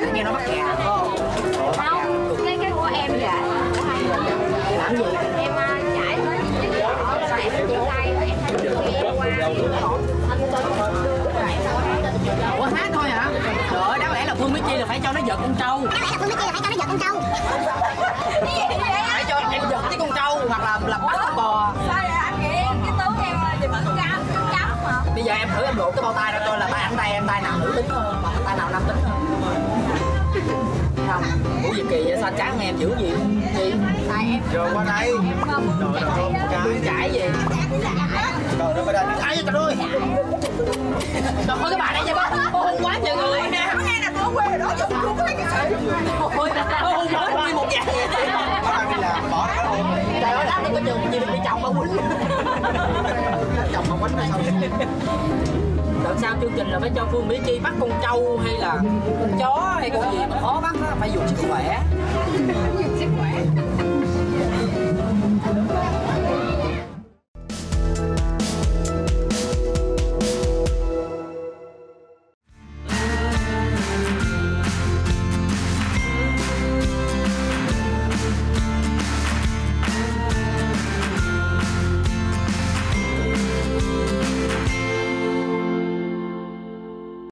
nghe nó bắt gà không? Không, cái của em vậy. Làm gì? Em chạy tới sau em chia tay rồi em thay qua. Ủa hát thôi hả? Trời ơi, đáng lẽ là Phương Mỹ Chi là phải cho nó giật con trâu. Phải cho em giật cái con trâu hoặc là bắt con bò. Sao vậy anh nghĩ cái tướng em thì vẫn cam mà. Bây giờ em thử em luộc cái bao tay ra coi là tay em tay nào nữ tính hơn, hoặc tay nào nam tính hơn. Không, Ủa gì kỳ vậy, sao trắng em dữ gì? Gì? Tại em Rồi qua đây. Bươn chải gì? Trời nó phải đây. Ai vậy trời ơi. Trời ơi cái bà này nha bác, cô hung quá trời người nè. nghe là tôi quê rồi đó, chứ không có lấy cái sự. Ôi, cô hung quá nguyên một dạng vậy. Bắt anh đi làm bỏ nó hôn. Trời ơi, đám này có trường gì bị chồng mà quýnh. Chồng không quánh sao? Đợt sau chương trình là phải cho Phương Mỹ Chi bắt con trâu hay là con chó hay con gì mà khó bắt đó, phải dùng sức khỏe. Sức khỏe.